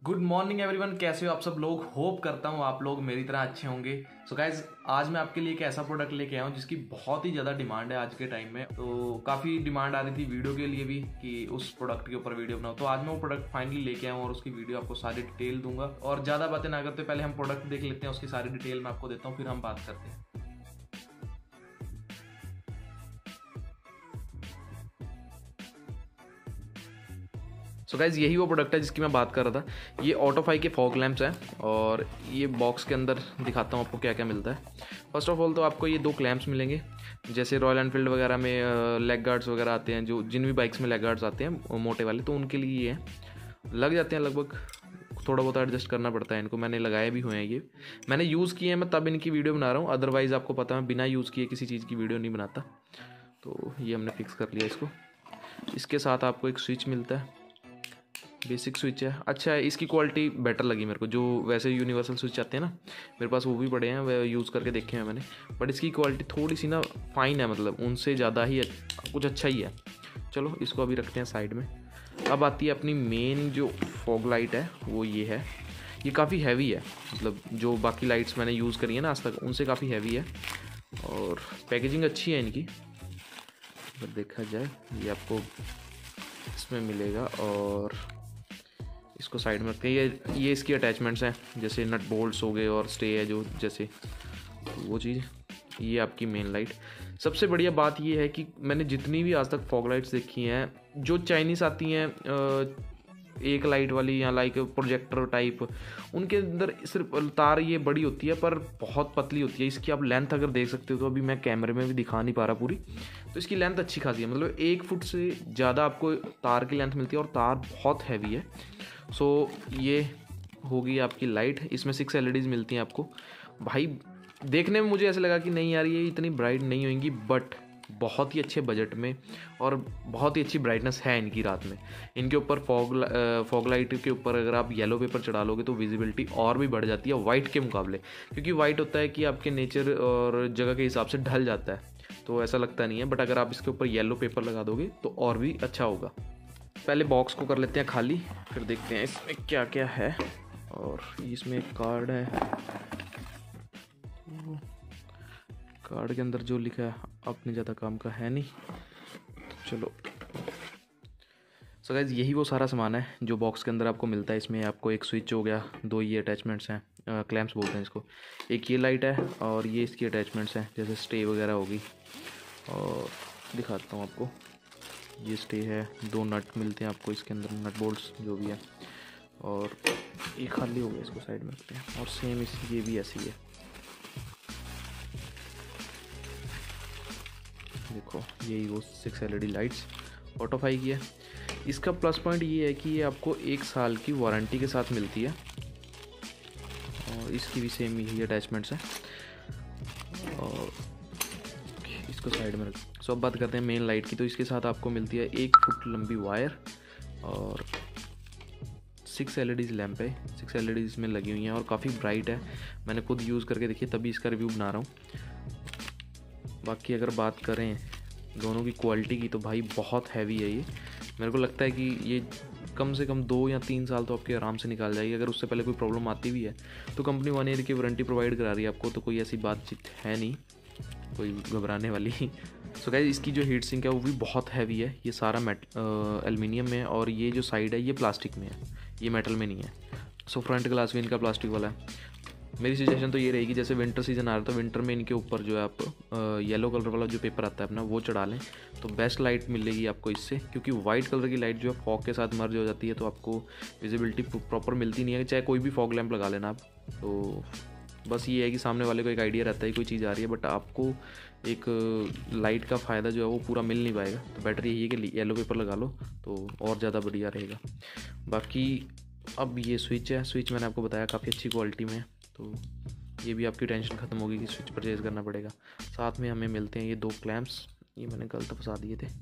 Good morning everyone, कैसे हो आप सब लोग। होप करता हूँ आप लोग मेरी तरह अच्छे होंगे। सो गाइज, आज मैं आपके लिए एक ऐसा प्रोडक्ट लेके आया हूँ जिसकी बहुत ही ज़्यादा डिमांड है आज के टाइम में। तो काफ़ी डिमांड आ रही थी वीडियो के लिए भी कि उस प्रोडक्ट के ऊपर वीडियो बनाओ। तो आज मैं वो प्रोडक्ट फाइनली लेके आया हूँ और उसकी वीडियो आपको सारी डिटेल दूंगा। और ज़्यादा बातें ना करते पहले हम प्रोडक्ट देख लेते हैं, उसकी सारी डिटेल मैं आपको देता हूँ, फिर हम बात करते हैं। सो गाइज, यही वो प्रोडक्ट है जिसकी मैं बात कर रहा था। ये ऑटोफाई के फॉग लैंप्स हैं और ये बॉक्स के अंदर दिखाता हूँ आपको क्या क्या मिलता है। फर्स्ट ऑफ ऑल तो आपको ये दो क्लैम्प्स मिलेंगे। जैसे रॉयल एनफील्ड वगैरह में लेग गार्ड्स वगैरह आते हैं, जो जिन भी बाइक्स में लेग गार्ड्स आते हैं मोटे वाले, तो उनके लिए ये लग जाते हैं। लगभग थोड़ा बहुत एडजस्ट करना पड़ता है इनको। मैंने लगाए भी हुए हैं, ये मैंने यूज़ किए हैं, मैं तब इनकी वीडियो बना रहा हूँ। अदरवाइज़ आपको पता है बिना यूज़ किए किसी चीज़ की वीडियो नहीं बनाता। तो ये हमने फिक्स कर लिया इसको। इसके साथ आपको एक स्विच मिलता है, बेसिक स्विच है। अच्छा है, इसकी क्वालिटी बेटर लगी मेरे को। जो वैसे यूनिवर्सल स्विच आते हैं ना, मेरे पास वो भी पड़े हैं, वह यूज़ करके देखे हैं मैंने, बट इसकी क्वालिटी थोड़ी सी ना फाइन है, मतलब उनसे ज़्यादा ही कुछ अच्छा ही है। चलो इसको अभी रखते हैं साइड में। अब आती है अपनी मेन जो फॉग लाइट है, वो ये है। ये काफ़ी हैवी है, मतलब जो बाकी लाइट्स मैंने यूज़ करी है ना आज तक, उनसे काफ़ी हैवी है। और पैकेजिंग अच्छी है इनकी, अगर देखा जाए ये आपको इसमें मिलेगा। और इसको साइड में रखते हैं। ये इसकी अटैचमेंट्स हैं, जैसे नट बोल्ट्स हो गए और स्टे है जो, जैसे वो चीज़। ये आपकी मेन लाइट। सबसे बढ़िया बात ये है कि मैंने जितनी भी आज तक फॉग लाइट्स देखी हैं, जो चाइनीज़ आती हैं एक लाइट वाली या लाइक प्रोजेक्टर टाइप, उनके अंदर सिर्फ तार ये बड़ी होती है पर बहुत पतली होती है। इसकी आप लेंथ अगर देख सकते हो, तो अभी मैं कैमरे में भी दिखा नहीं पा रहा पूरी, तो इसकी लेंथ अच्छी खासी है। मतलब 1 फुट से ज़्यादा आपको तार की लेंथ मिलती है और तार बहुत हैवी है। सो ये होगी आपकी लाइट। इसमें 6 LEDs मिलती हैं आपको। भाई देखने में मुझे ऐसा लगा कि नहीं यार ये इतनी ब्राइट नहीं होंगी, बट बहुत ही अच्छे बजट में और बहुत ही अच्छी ब्राइटनेस है इनकी रात में। इनके ऊपर फॉग लाइट के ऊपर अगर आप येलो पेपर चढ़ा लोगे तो विजिबिलिटी और भी बढ़ जाती है वाइट के मुकाबले, क्योंकि वाइट होता है कि आपके नेचर और जगह के हिसाब से ढल जाता है, तो ऐसा लगता नहीं है। बट अगर आप इसके ऊपर येलो पेपर लगा दोगे तो और भी अच्छा होगा। पहले बॉक्स को कर लेते हैं खाली, फिर देखते हैं इसमें क्या क्या है। और इसमें एक कार्ड है, कार्ड के अंदर जो लिखा है अपने ज़्यादा काम का है नहीं, तो चलो। सो गाइस, यही वो सारा सामान है जो बॉक्स के अंदर आपको मिलता है। इसमें आपको एक स्विच हो गया, 2 ये अटैचमेंट्स हैं, क्लैम्प्स बोलते हैं इसको, एक ये लाइट है और ये इसकी अटैचमेंट्स हैं, जैसे स्टे वगैरह होगी। और दिखाता हूँ आपको, ये स्टे है, 2 नट मिलते हैं आपको इसके अंदर, नट बोल्ट्स जो भी है। और ये खाली हो गया, इसको साइड में रखते हैं। और सेम ये भी ऐसी है, देखो यही वो 6 LED लाइट्स ऑटोफाई की है। इसका प्लस पॉइंट ये है कि ये आपको 1 साल की वारंटी के साथ मिलती है। और इसकी भी सेम यही अटैचमेंट्स हैं। और इसको साइड में रख। सो अब बात करते हैं मेन लाइट की। तो इसके साथ आपको मिलती है 1 फुट लंबी वायर और 6 LEDs लैंप है। 6 LEDs इसमें लगी हुई हैं और काफ़ी ब्राइट है। मैंने खुद यूज़ करके देखी, तभी इसका रिव्यू बना रहा हूँ। बाकी अगर बात करें दोनों की क्वालिटी की, तो भाई बहुत हैवी है ये। मेरे को लगता है कि ये कम से कम 2 या 3 साल तो आपके आराम से निकाल जाएगी। अगर उससे पहले कोई प्रॉब्लम आती भी है तो कंपनी 1 ईयर की वारंटी प्रोवाइड करा रही है आपको, तो कोई ऐसी बातचीत है नहीं कोई घबराने वाली। सो गाइस, इसकी जो हीट सिंक है वो भी बहुत हैवी है। ये सारा एल्युमिनियम में है और ये जो साइड है ये प्लास्टिक में है, ये मेटल में नहीं है। सो फ्रंट ग्लास भी इनका प्लास्टिक वाला है। मेरी सजेशन तो ये रहेगी, जैसे विंटर सीजन आ रहा है तो विंटर में इनके ऊपर जो है आप येलो कलर वाला जो पेपर आता है अपना, वो चढ़ा लें तो बेस्ट लाइट मिलेगी आपको इससे। क्योंकि वाइट कलर की लाइट जो है फॉग के साथ मर्ज हो जाती है, तो आपको विजिबिलिटी प्रॉपर मिलती नहीं है, चाहे कोई भी फॉग लैंप लगा लेना आप। तो बस ये है कि सामने वाले को एक आइडिया रहता है कोई चीज़ आ रही है, बट आपको एक लाइट का फ़ायदा जो है वो पूरा मिल नहीं पाएगा। तो बेटर यही है कि येलो पेपर लगा लो तो और ज़्यादा बढ़िया रहेगा। बाकी अब ये स्विच है, स्विच मैंने आपको बताया काफ़ी अच्छी क्वालिटी में है, तो ये भी आपकी टेंशन ख़त्म होगी कि स्विच परचेज़ करना पड़ेगा। साथ में हमें मिलते हैं ये 2 क्लैम्प्स, ये मैंने गलत फंसा दिए थे।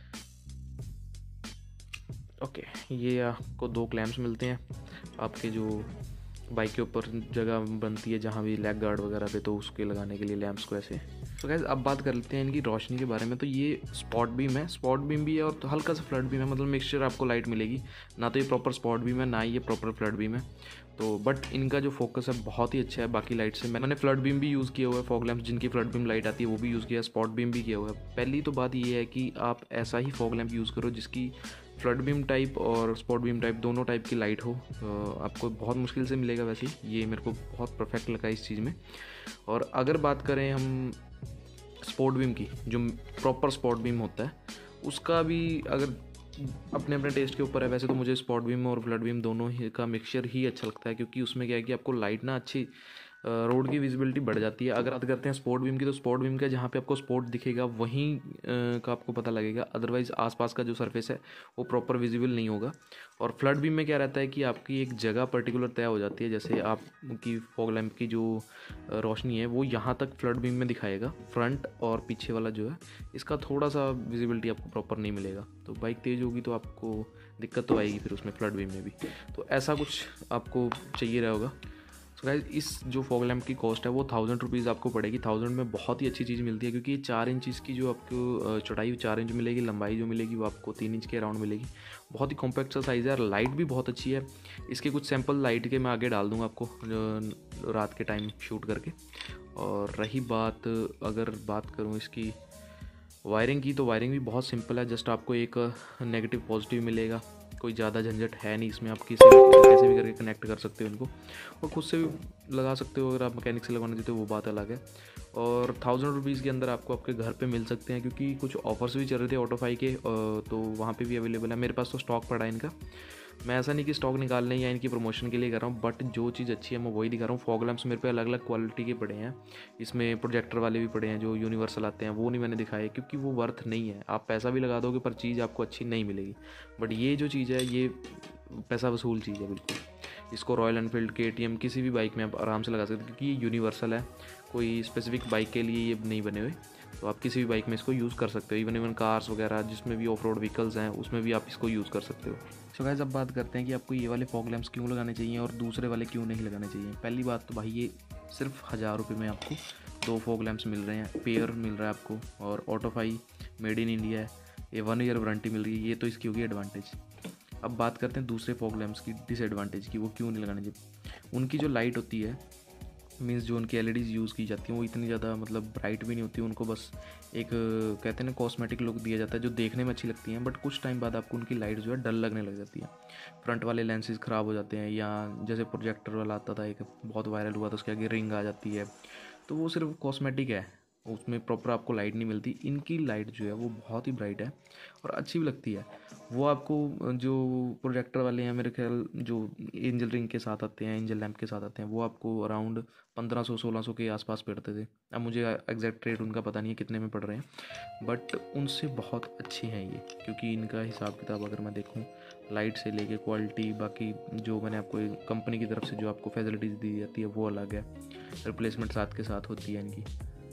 ओके, ये आपको 2 क्लैम्प्स मिलते हैं आपके जो बाइक के ऊपर जगह बनती है जहाँ भी लेग गार्ड वगैरह पे, तो उसके लगाने के लिए लैंप्स को ऐसे सो गाइस अब बात कर लेते हैं इनकी रोशनी के बारे में। तो ये स्पॉट बीम है, स्पॉट बीम भी है और हल्का सा फ्लड बीम है, मतलब मिक्सचर आपको लाइट मिलेगी। ना तो ये प्रॉपर स्पॉट बीम है, ना ही ये प्रॉपर फ्लड बीम है। तो बट इनका जो फोकस है बहुत ही अच्छा है बाकी लाइट से। मैंने फ्लड बीम भी यूज़ किया हुआ है, फॉग लैंप जिनकी फ्लड बीम लाइट आती है वो भी यूज़ किया है, स्पॉट बीम भी किया हुआ है। पहली तो बात ये है कि आप ऐसा ही फॉग लैंप यूज़ करो जिसकी फ्लड बीम टाइप और स्पॉट बीम टाइप दोनों टाइप की लाइट हो। आपको बहुत मुश्किल से मिलेगा, वैसे ये मेरे को बहुत परफेक्ट लगा इस चीज़ में। और अगर बात करें हम स्पॉट बीम की, जो प्रॉपर स्पॉट बीम होता है उसका भी अगर अपने अपने टेस्ट के ऊपर है। वैसे तो मुझे स्पॉट बीम और फ्लड बीम दोनों ही का मिक्सचर ही अच्छा लगता है, क्योंकि उसमें क्या है कि आपको लाइट ना अच्छी रोड की विजिबिलिटी बढ़ जाती है। अगर बात करते हैं स्पॉट बीम की, तो स्पॉट बीम का जहाँ पे आपको स्पॉट दिखेगा वहीं का आपको पता लगेगा, अदरवाइज़ आसपास का जो सरफेस है वो प्रॉपर विजिबल नहीं होगा। और फ्लड बीम में क्या रहता है कि आपकी एक जगह पर्टिकुलर तय हो जाती है, जैसे आपकी फॉग लैंप की जो रोशनी है वो यहाँ तक फ्लड बीम में दिखाएगा, फ्रंट और पीछे वाला जो है इसका थोड़ा सा विजिबिलिटी आपको प्रॉपर नहीं मिलेगा। तो बाइक तेज़ होगी तो आपको दिक्कत तो आएगी फिर उसमें फ्लड बीम में भी। तो ऐसा कुछ आपको चाहिए रहा होगा। सो गाइस इस जो फॉग लैंप की कॉस्ट है वो 1000 रुपीज़ आपको पड़ेगी। 1000 में बहुत ही अच्छी चीज़ मिलती है, क्योंकि ये 4 इंच इसकी जो आपको चौड़ाई 4 इंच मिलेगी, लंबाई जो मिलेगी वो आपको 3 इंच के अराउंड मिलेगी। बहुत ही कॉम्पैक्ट सा साइज़ है और लाइट भी बहुत अच्छी है। इसके कुछ सैंपल लाइट के मैं आगे डाल दूँगा आपको रात के टाइम शूट करके। और रही बात, अगर बात करूँ इसकी वायरिंग की, तो वायरिंग भी बहुत सिंपल है। जस्ट आपको एक नेगेटिव पॉजिटिव मिलेगा, कोई ज़्यादा झंझट है नहीं इसमें। आप कैसे भी करके कनेक्ट कर सकते हो इनको, और खुद से भी लगा सकते हो। अगर आप मैकेनिक से लगवाना चाहते हो वो बात अलग है। और 1000 रुपीज़ के अंदर आपको आपके घर पे मिल सकते हैं, क्योंकि कुछ ऑफर्स भी चल रहे थे ऑटोफाई के, तो वहाँ पे भी अवेलेबल है। मेरे पास तो स्टॉक पड़ा है इनका। मैं ऐसा नहीं कि स्टॉक निकालने या इनकी प्रमोशन के लिए कर रहा हूँ, बट जो चीज़ अच्छी है मैं वही दिखा रहा हूँ। फॉग लैंप्स मेरे पे अलग अलग क्वालिटी के पड़े हैं, इसमें प्रोजेक्टर वाले भी पड़े हैं जो यूनिवर्सल आते हैं, वो नहीं मैंने दिखाए क्योंकि वो वर्थ नहीं है। आप पैसा भी लगा दोगे पर चीज़ आपको अच्छी नहीं मिलेगी। बट ये जो चीज़ है ये पैसा वसूल चीज़ है बिल्कुल। इसको रॉयल एनफील्ड, KTM किसी भी बाइक में आप आराम से लगा सकते हो, क्योंकि ये यूनिवर्सल है, कोई स्पेसिफिक बाइक के लिए ये नहीं बने हुए। तो आप किसी भी बाइक में इसको यूज़ कर सकते हो, इवन कार्स वगैरह जिसमें भी ऑफ रोड व्हीकल्स हैं उसमें भी आप इसको यूज़ कर सकते हो। सो गाइस अब बात करते हैं कि आपको ये वाले फॉग लैंप्स क्यों लगाने चाहिए और दूसरे वाले क्यों नहीं लगाने चाहिए। पहली बात तो भाई ये सिर्फ 1000 रुपये में आपको 2 फॉग लैंप्स मिल रहे हैं, पेयर मिल रहा है आपको, और ऑटोफाई मेड इन इंडिया है, ये 1 ईयर वारंटी मिल रही है। ये तो इसकी होगी एडवांटेज। अब बात करते हैं दूसरे फॉग लैंप्स की डिसएडवांटेज की, वो क्यों नहीं लगाने चाहिए। उनकी जो लाइट होती है, मीन्स जो उनकी LEDs यूज़ की जाती हैं वो इतनी ज़्यादा मतलब ब्राइट भी नहीं होती। उनको बस एक कहते हैं ना कॉस्मेटिक लुक दिया जाता है जो देखने में अच्छी लगती हैं, बट कुछ टाइम बाद आपको उनकी लाइट जो है डल लगने लग जाती है। फ्रंट वाले लेंसेज ख़राब हो जाते हैं, या जैसे प्रोजेक्टर वाला आता था एक बहुत वायरल हुआ था, उसके आगे रिंग आ जाती है, तो वो सिर्फ कॉस्मेटिक है, उसमें प्रॉपर आपको लाइट नहीं मिलती। इनकी लाइट जो है वो बहुत ही ब्राइट है और अच्छी भी लगती है। वो आपको जो प्रोजेक्टर वाले हैं मेरे ख्याल जो एंजल रिंग के साथ आते हैं, एंजल लैंप के साथ आते हैं, वो आपको अराउंड 1500-1600 के आसपास पड़ते थे। अब मुझे एग्जैक्ट रेट उनका पता नहीं है कितने में पड़ रहे हैं, बट उनसे बहुत अच्छी हैं ये, क्योंकि इनका हिसाब किताब अगर मैं देखूँ लाइट से लेके क्वालिटी, बाकी जो मैंने आपको कंपनी की तरफ से जो आपको फैसिलिटीज़ दी जाती है वो अलग है, रिप्लेसमेंट साथ के साथ होती है इनकी।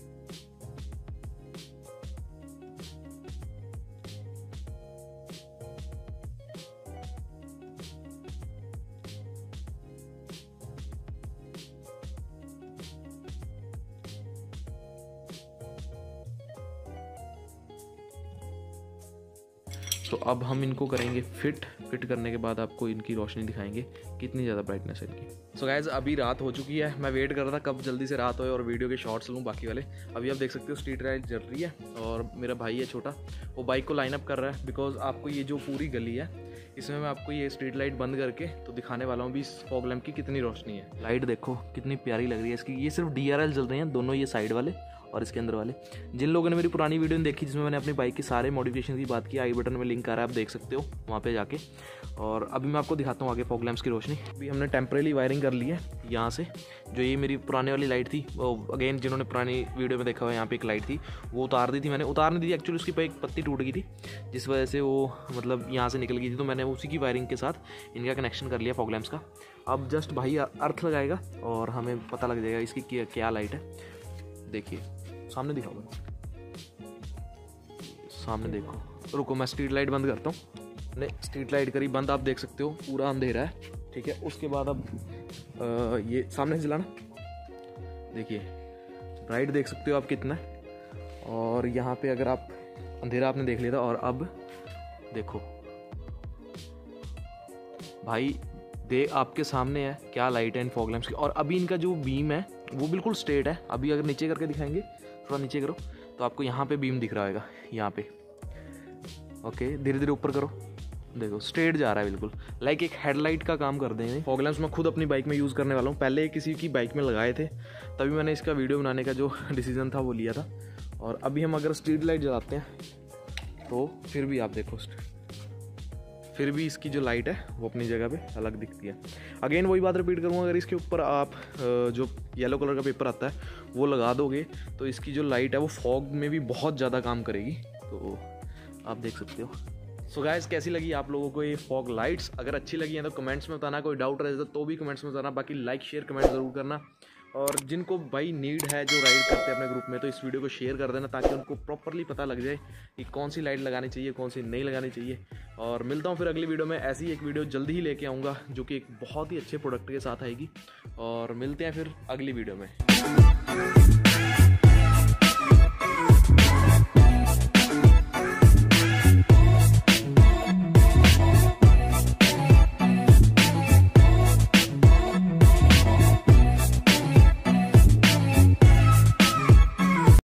तो अब हम इनको करेंगे फिट करने के बाद आपको इनकी रोशनी दिखाएंगे कितनी ज़्यादा ब्राइटनेस है इनकी। सो गाइज अभी रात हो चुकी है, मैं वेट कर रहा था कब जल्दी से रात होए और वीडियो के शॉर्ट्स लूँ बाकी वाले। अभी आप देख सकते हो स्ट्रीट लाइट जल रही है और मेरा भाई है छोटा, वो बाइक को लाइन अप कर रहा है, बिकॉज आपको ये जो पूरी गली है इसमें मैं आपको ये स्ट्रीट लाइट बंद करके तो दिखाने वाला हूँ भी इस फॉग लैंप की कितनी रोशनी है। लाइट देखो कितनी प्यारी लग रही है इसकी। ये सिर्फ DRL जल रहे हैं दोनों, ये साइड वाले और इसके अंदर वाले। जिन लोगों ने मेरी पुरानी वीडियो नहीं देखी जिसमें मैंने अपनी बाइक के सारे मॉडिफिकेशन की बात की, आई बटन में लिंक आ रहा है, आप देख सकते हो वहाँ पे जाके। और अभी मैं आपको दिखाता हूँ आगे फॉग लैंप्स की रोशनी। अभी हमने टेम्परेरी वायरिंग कर ली है यहाँ से। जो ये मेरी पुराने वाली लाइट थी, अगेन जिन्होंने पुरानी वीडियो में देखा हुआ, यहाँ पे एक लाइट थी वो उतार दी थी मैंने, उतारने दी एक्चुअली उसकी पर एक पत्ती टूट गई थी जिस वजह से वो मतलब यहाँ से निकल गई थी, तो मैंने उसी की वायरिंग के साथ इनका कनेक्शन कर लिया फॉग लैंप्स का। अब जस्ट भाई अर्थ लगाएगा और हमें पता लग जाएगा इसकी क्या लाइट है। देखिए सामने दिखाओ, सामने देखो। रुको मैं स्ट्रीट लाइट बंद करता हूँ। नहीं, स्ट्रीट लाइट करी बंद, आप देख सकते हो पूरा अंधेरा है, ठीक है। उसके बाद अब ये सामने जलाना, देखिए ब्राइट देख सकते हो आप कितना है। और यहाँ पे अगर आप अंधेरा आपने देख लिया था, और अब देखो भाई आपके सामने है क्या लाइट है इन फॉग लैंप्स की। और अभी इनका जो बीम है वो बिल्कुल स्ट्रेट है। अभी अगर नीचे करके दिखाएंगे, थोड़ा नीचे करो तो आपको यहाँ पे बीम दिख रहा होगा, यहाँ पे। ओके, धीरे धीरे ऊपर करो, देखो स्ट्रेट जा रहा है बिल्कुल, लाइक एक हेडलाइट का काम कर देंगे। फॉग लैंप्स मैं खुद अपनी बाइक में यूज़ करने वाला हूँ। पहले किसी की बाइक में लगाए थे, तभी मैंने इसका वीडियो बनाने का जो डिसीजन था वो लिया था। और अभी हम अगर स्ट्रीट लाइट जलाते हैं तो फिर भी आप देखो, फिर भी इसकी जो लाइट है वो अपनी जगह पे अलग दिखती है। अगेन वही बात रिपीट करूँगा, अगर इसके ऊपर आप जो येलो कलर का पेपर आता है वो लगा दोगे तो इसकी जो लाइट है वो फॉग में भी बहुत ज़्यादा काम करेगी। तो आप देख सकते हो। सो गाइस, कैसी लगी आप लोगों को ये फॉग लाइट्स? अगर अच्छी लगी हैं तो कमेंट्स में बताना, कोई डाउट रहे तो भी कमेंट्स में बताना। बाकी लाइक शेयर कमेंट ज़रूर करना, और जिनको भाई नीड है जो राइड करते हैं अपने ग्रुप में, तो इस वीडियो को शेयर कर देना ताकि उनको प्रॉपरली पता लग जाए कि कौन सी लाइट लगानी चाहिए, कौन सी नहीं लगानी चाहिए। और मिलता हूँ फिर अगली वीडियो में। ऐसी ही एक वीडियो जल्दी ही लेके आऊँगा जो कि एक बहुत ही अच्छे प्रोडक्ट के साथ आएगी। और मिलते हैं फिर अगली वीडियो में।